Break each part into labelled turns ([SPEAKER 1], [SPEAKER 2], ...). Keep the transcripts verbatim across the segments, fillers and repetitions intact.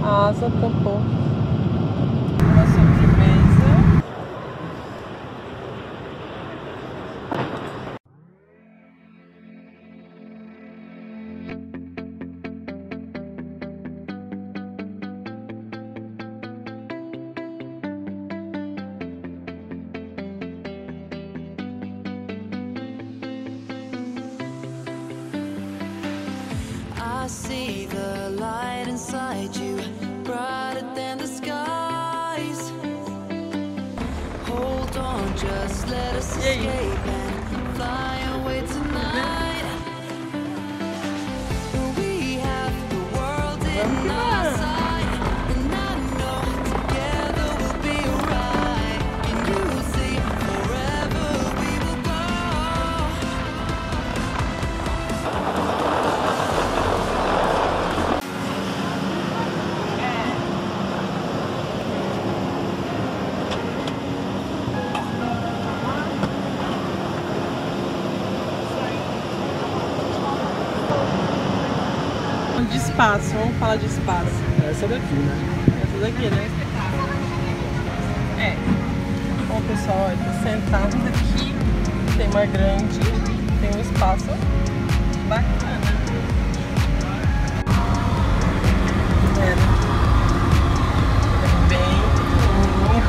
[SPEAKER 1] A asa tampou. Uma sobremesa.
[SPEAKER 2] I see the light inside you, brighter than the skies. Hold on, just let us escape and fly away tonight. We have the world in our sight, and I know together we'll be alright. Can you see forever we will go?
[SPEAKER 1] De espaço, vamos falar de espaço.
[SPEAKER 3] Essa daqui, né?
[SPEAKER 1] Essa daqui, né? É. Bom, pessoal, eu tô sentado aqui. Tem uma grande, tem um espaço bacana. É, né? É bem pequenininho.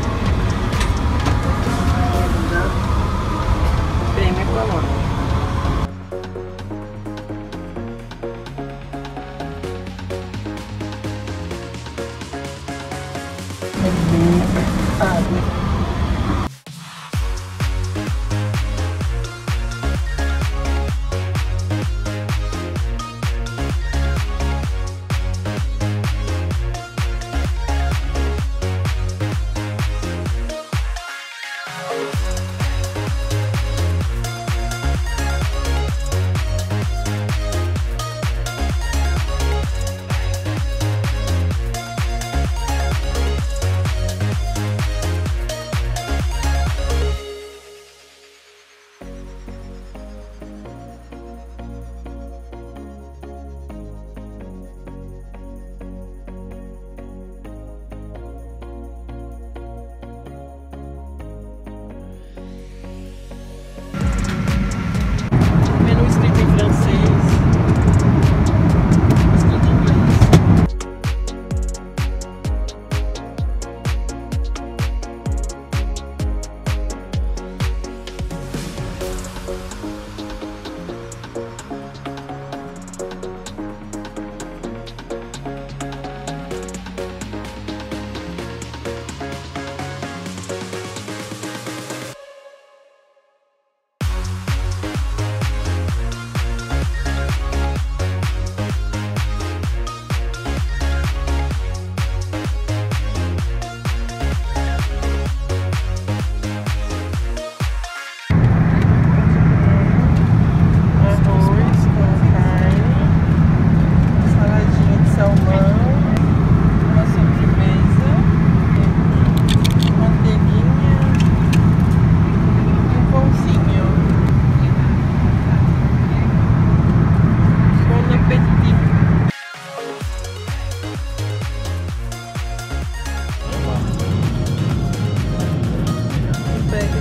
[SPEAKER 1] Bem econômico. É bem apertado. Menu escrito em francês, escrito em inglês. Arroz com carne, saladinha de salmão, uma sobremesa, manteiguinha e um pãozinho. Bon appétit. Pega.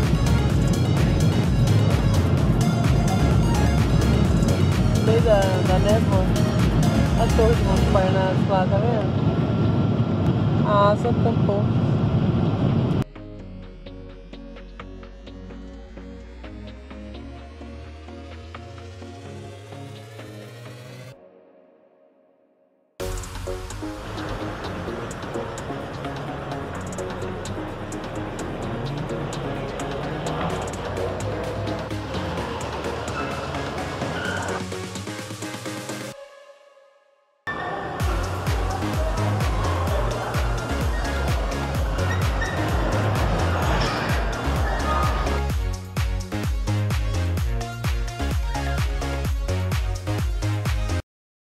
[SPEAKER 1] No meio da, da névoa, a torre de Montparnasse lá, tá vendo? A asa tampou.